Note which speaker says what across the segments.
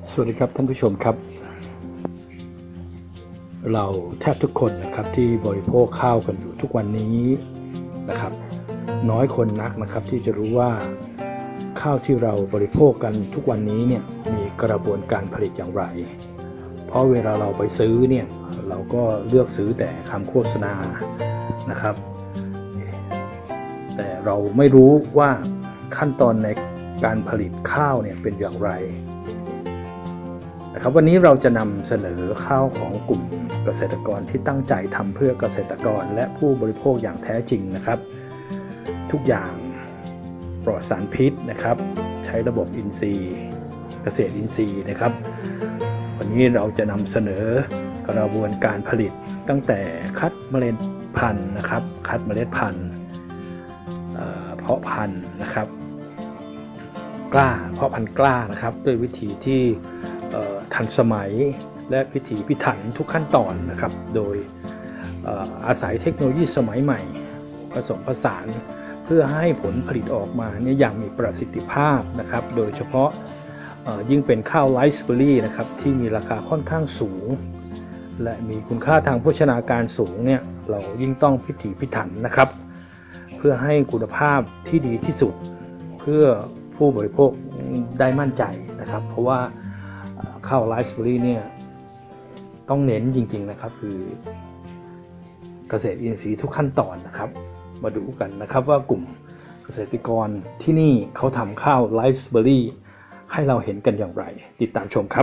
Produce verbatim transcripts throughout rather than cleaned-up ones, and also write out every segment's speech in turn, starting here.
Speaker 1: สวัสดีครับท่านผู้ชมครับเราแทบทุกคนนะครับที่บริโภคข้าวกันอยู่ทุกวันนี้นะครับน้อยคนนักนะครับที่จะรู้ว่าข้าวที่เราบริโภคกันทุกวันนี้เนี่ยมีกระบวนการผลิตอย่างไรเพราะเวลาเราไปซื้อเนี่ยเราก็เลือกซื้อแต่คำโฆษณานะครับแต่เราไม่รู้ว่าขั้นตอนในการผลิตข้าวเนี่ยเป็นอย่างไรนะครับวันนี้เราจะนำเสนอข้าวของกลุ่มเกษตรกรที่ตั้งใจทำเพื่อเกษตรกรและผู้บริโภคอย่างแท้จริงนะครับทุกอย่างปลอดสารพิษนะครับใช้ระบบอินทรีย์เกษตรอินทรีย์นะครับวันนี้เราจะนำเสนอกระบวนการผลิตตั้งแต่คัดเมล็ดพันธุ์นะครับคัดเมล็ดพันธุ์เพาะพันธุ์นะครับกล้าเพาะพันธุ์กล้านะครับด้วยวิธีที่ทันสมัยและพิถีพิถันทุกขั้นตอนนะครับโดยอาศัยเทคโนโลยีสมัยใหม่ผสมผสานเพื่อให้ผลผลิตออกมาเนี่ยอย่างมีประสิทธิภาพนะครับโดยเฉพาะยิ่งเป็นข้าวไรซ์เบอร์รี่นะครับที่มีราคาค่อนข้างสูงและมีคุณค่าทางโภชนาการสูงเนี่ยเรายิ่งต้องพิถีพิถันนะครับเพื่อให้คุณภาพที่ดีที่สุดเพื่อผู้บริโภคได้มั่นใจนะครับเพราะว่าข้าวไรซ์เบอร์รี่เนี่ยต้องเน้นจริงๆนะครับคือเกษตรอินทรีย์ทุกขั้นตอนนะครับมาดูกันนะครับว่ากลุ่มเกษตรกรที่นี่เขาทำข้าวไรซ์เบอร์รี่ให้เราเห็นกันอย่างไรติดตามชมครับ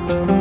Speaker 1: ครับ